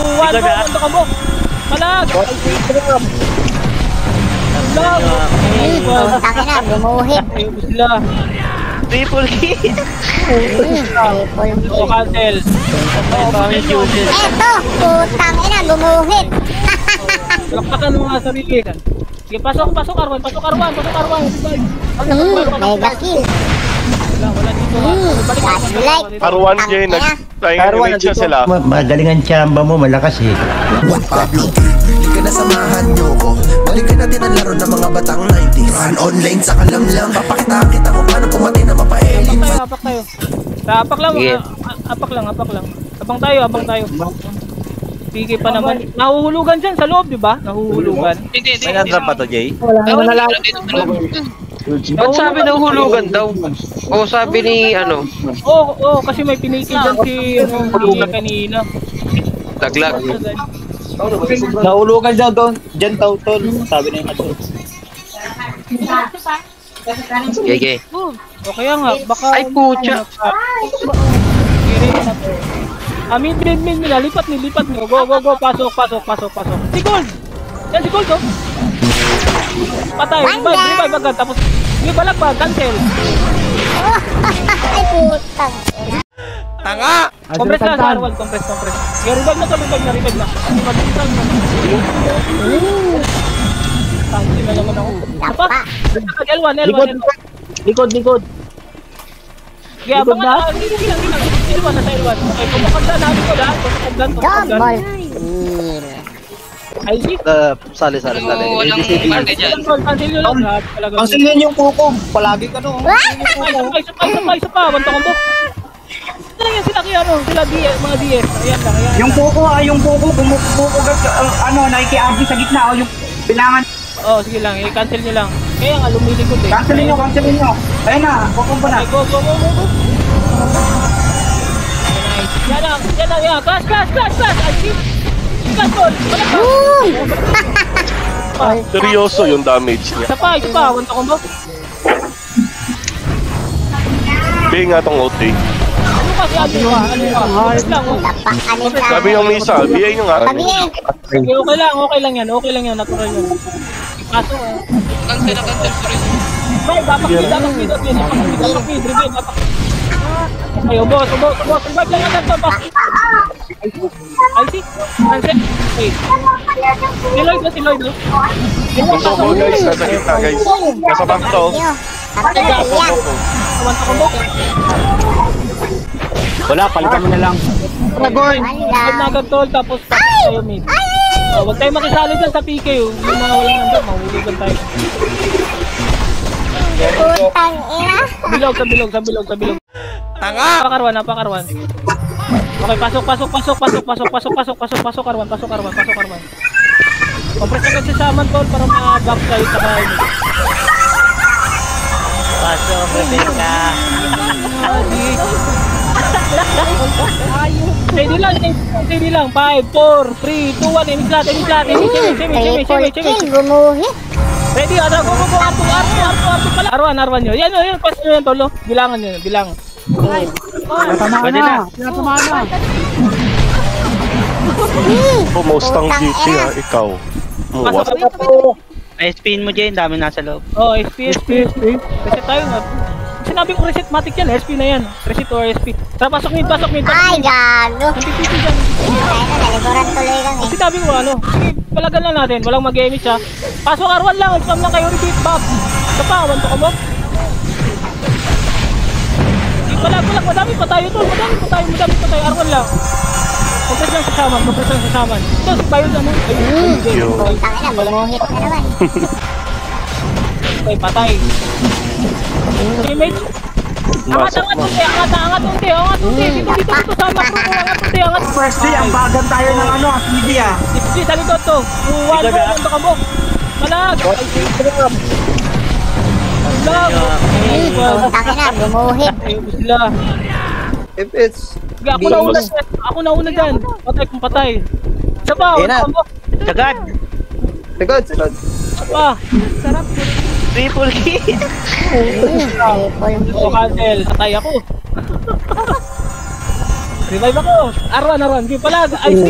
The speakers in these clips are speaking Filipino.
1 go, punto ka mo. Malag! Putang ina, gumuhit. Ayun sila. Triple kill. O, cancel. Eto, putang ina, gumuhit. Lakpakan mo nga sarili. Sige, pasok Arwan. Mega kill. Wala dito. Godlike. Arwan J, nag-try siya sila. Magaling ang tsamba mo, malakas eh. Pablo, hindi ka na samahan nyo ko. Balikan natin ang laro ng mga batang 90s. Run online sa kalamlang. Papakitaan kita kung paano pumatay na mapaelin. Apak tayo. Apak lang. Abang tayo. Sige pa naman. Nahuhulugan dyan sa loob, di ba? Nahuhulugan. May natrap pa to, Jay? Wala ba't sabi ng hulugan daw? O sabi ni ano? Oo, kasi may pinikil dyan si kanina. Laglag. Nahulugan daw doon. Diyan tol. Sabi na yung ato. Gege. O kaya nga, baka... Ay, putya. Mid nila, lipat mo. Go, pasok. Si Gold! Yan si Gold, oh. Patay, revive agad, tapos yung balagpag, cancel. Ay, putang. Tanga! Compress na sa Arwan, compress. Sige, revive na. Hindi mag-isang na. Cancel na naman ako. Apa? L1. Likod. Sige, abang na. L1 na sa L1. Okay, kumakagdan namin ko lahat. Double kill. Ay, si. Sali. Walang marka dyan. Cancel nyo lang. Cancel yan yung kuko. Palagi ka no. Isa pa. Wanta ko ba? Ano yan sila kaya sila mga DS. Ayan lang. Yung kuko, kumukugat, nakikiagi sa gitna, yung bilangan. Oo, sige lang. I-cancel nyo lang. Kaya nga, lumilikod eh. Cancelin nyo. Ayun na, kukumpa na. Go. Yan lang. Clash. Ay, see? Cancel. Seryoso yung damage niya. Isa pa. Wanta ko ba? Bigay nga tong OT. Ano kasi atin pa? Wait lang. Sabi yung Misa, bigay nyo nga. Sige, okay lang yan. Natural yun. Ipasok eh. Cancel, sorry. Bye, bapakid. Ay, ubos. Revive lang agad to. Ay, see? Cancel. Wait. Si Lloyd. Punto ko guys, nasa gitna guys. Nasa back to. Wanta ko ba? Wala, palitan mo na lang. Dragon! Huwag na agad tol, tapos tayo mid. Huwag tayo makisali dyan sa PK. Yung mga walang nandun, mahulugan tayo. Putang ina. Sa bilog. Tanga! Napakarwan. Okay, pasok, Arwan. Compress agad si Saman tol para ma-back tayo sa kain. Pasok, prepare ka. Steady lang. 5, 4, 3, 2, 1. Imig lahat. Triple kill, gumuhit. Ready, go. Arto pala. Arwan nyo. Yan, pas nyo yan, tolo. Bilangan nyo. Pwede na. Mustang GT ha, ikaw. SP mo dyan, dami nasa loob. SP. Reset tayo nga. Sinabi ko reset, matik yan. SP na yan. Reset or SP. Tara, pasok mid. Ay, gago. Nagpipiti dyan. Naliguran tuloy kami. Sinabi ko sige, palagan lang natin. Walang mag-gamit siya. Pasok Arwan lang. Spam lang kayo, repeat, Bob. Ito pa, wanto ka mo. Palag. Madami pa tayo tol. Arwan lang. Compress lang sa saman. Ito, si Bayo dyan. Putang ina, gumuhit na naman. Okay, patay. Teammate. Angat unti. Dito sama ko. Angat. First day, ang bagan tayo ng CD ah. Sige, sa likod to. 1 go, punto ka mo. Malag. Putang ina, gumuhit. Ayun sila. Ako nauna dyan. Patay. Isa pa, Sagad! Isa pa. Sarap. Triple kill! O, cancel. Patay ako. Revive ako. Arwan. Di pala, IC.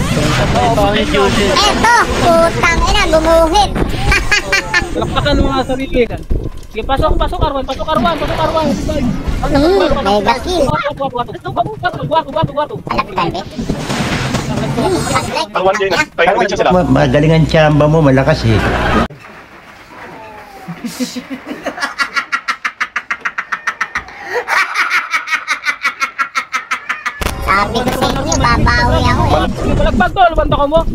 Eto, putang ina, gumuhit. Palakpakan ng mga sarili. Sige, pasok Arwan. Revive. Mega kill. Guwato. Palakpan, eh. Arwan din. Tayo na sila. Magaling ang tsamba mo, malakas eh. Sabi ko sa inyo, babawi ako eh. Sige, palakpag to. Lubanta ko mo.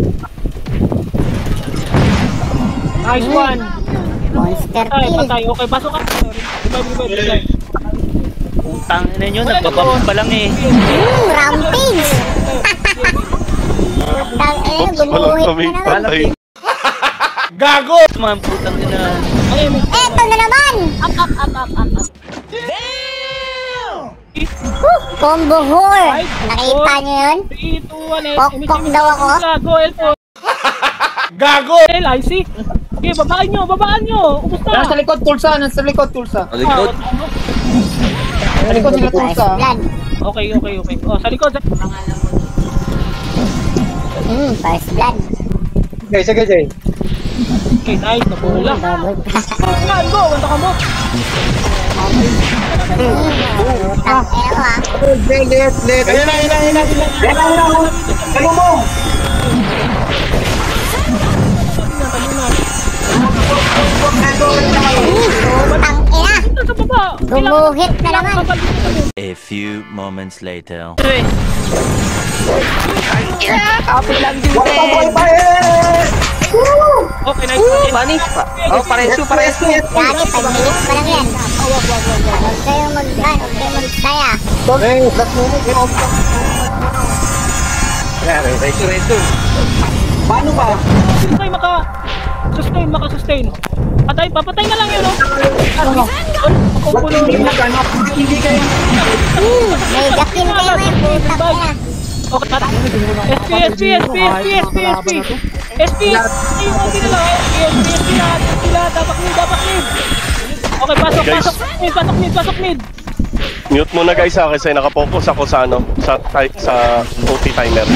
Nice one. Monster Patay. kill. Okay, pasok ka. Revive. Utang ina nyo, nagbabab pa lang eh. Rampage. Putang ina, gumuhit na naman. Gago! Mga putang ina. Eto na naman. Up. Combo whore. Nakita niyo yun? 3, 2, 1, Pok-pok daw ako. Gago! IC. Okay, babaan nyo. Ubus na. Nasa likod, Tulsa. Sa likod. Sa Sa likod sila, First Tulsa. blood. Okay. Oh, sa likod. First blood. Sige, Jay. Okay, nice. Napula. Double pass. Go. Wanta ka mo. Putang ina ko ah. Let. Ayun na. Ano mo? Putang ina. Sa baba. Gumuhit na naman. A few moments later. Kapit lang din Okay, nice. Bani. Oh, paresu. Lagi, 5 minutes pa lang yan. Huwag kayong magsaya. Resu. Paano ba? Hindi tayo maka-sustain. Papatay na lang yun, no? Kukulo. Hindi kayo. Mega kill kayo ngayon. Putang ina. Okay, SP. Yung okay na lang. SP na. Dapat mid. Okay, pasok mid. Mute muna guys ha, kasi nakapokus ako sa sa OT timer.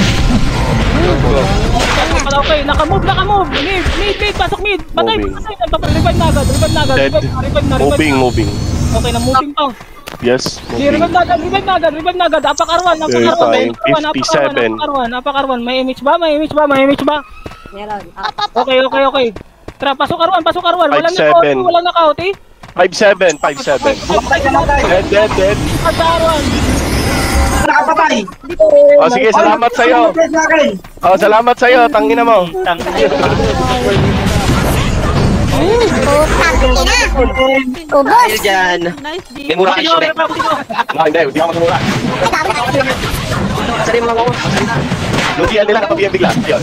Okay, naka-move. Mid, pasok mid. Patay. Revive na agad. Dead. Revive. Moving. Okay, na-moving pa. Yes, Revive moving. na agad. Apak-arwan. Apak-arwan. May image ba? Okay. Tara, pasok Arwan. Walang knockout, eh. 5-7. Dead. Arwan. Nakapatay. Oh, sige, salamat sa'yo. Salamat sa'yo, tangina mo. Putang ina. Ubos. Dahil dyan. May mura kayo. Hindi ako matulala. Sali mga ako. Lugian nila, napabiyang bigla. Yun.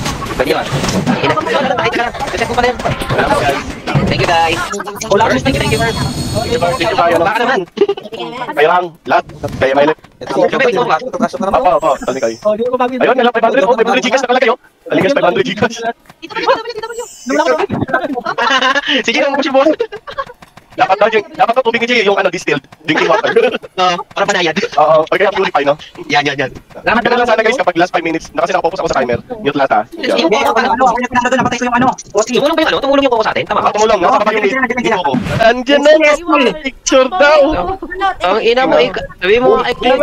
Salamat guys. Thank you guys. Thank you. Thank you kayo. Baka naman. Kayo lang, lahat. Kaya may lit. Opo, tali kayo. Ayun, nila 500. 500 gigas na pala kayo. Aligas 500 gigas. Sige lang, push boss. Dapat daw tubig ng yung distilled drinking water. Para panayad. Oo, kaya purify, no? Yan. Salamat ka na lang sana guys kapag last 5 minutes. Kasi nakapokus ako sa timer. Mute lahat ha. Napatay ko yung ano. Tumulong ba yung tumulong yung ko sa atin? Tama. Tumulong, nasa baba yung dito ko. Andiyan na, picture daw. Ang ina mo, sabi mo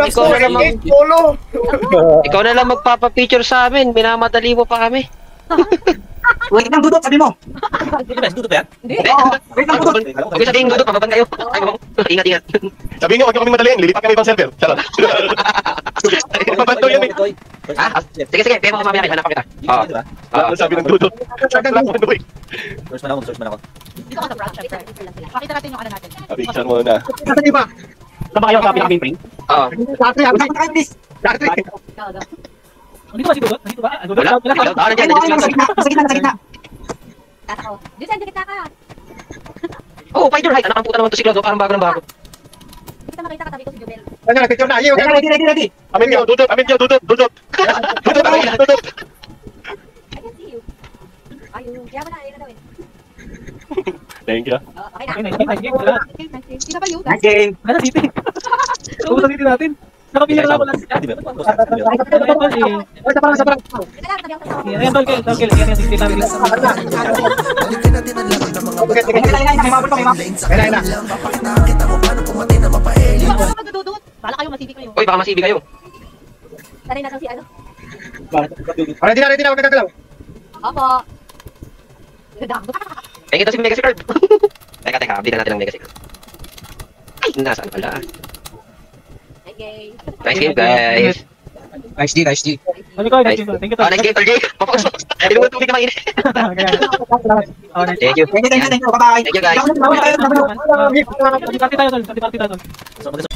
ikaw na lang magpapapicture sa amin. Minamadali mo pa kami. Wait lang, Dudot, sabi mo. Dudot ba yan? Wait lang, Dudot. Okay, sabihin Dudot, papaban kayo. Ingat. Sabihin niyo, huwag niyo kaming madaliin. Lilipat kami ibang server. Charot. Mabanto yan eh. Sige, pero mamaya hanap kita. Ano sabi ng Dudot? Sabi lang mo, Doy. Search man ako. Dito ka sa branch, pakita natin yung ano natin. Picture mo na. Saan ba? Saan ba kayo copy ng ping? Oo. Sakto, please. Sakto. Dito ba si Dudot? Dito ba? Wala. Sa gitna. Tatako. Dito sa kita ka. Oh, fighter height. Anak ang puta naman to si Claudio. Parang bago ng bago. Kita makita katabi ko si Jubel. Picture na. Ready. Amin niyo, Dudot. Dudot, Dudot, amin, Dudot. I can see you. Ayun, kaya mo na, ayun na daw eh. Thank you. Okay na. Okay, nice game. Kita ba yun? Nice game. Gana city. Ubus ang city natin. Nakapira na ako lang. Ayan, tol, kill. Ayan, 60 tabi lang. Balikan natin ang laro ng mga batang online sa Kailan na? kanilang. Papakita kita kung paano pumatay na mapaelin. Bala kayo, masibig kayo. Uy, baka masibi kayo. Sanay na kasi ano. Ready na, huwag kagalaw. Opo. Ganda. Eh, kita si Mega Secret. Teka, update na natin ang Mega Secret. Ay, nasaan pala? Okay. Nice game, guys. Nice D. Ano ko, thank you, tol. Oh, nice game, Tarjay. Papakos. Hindi naman tubig na mainit. Thank you. Thank you, bye-bye. Thank you, guys. Party tayo, tol. Party tayo, tol.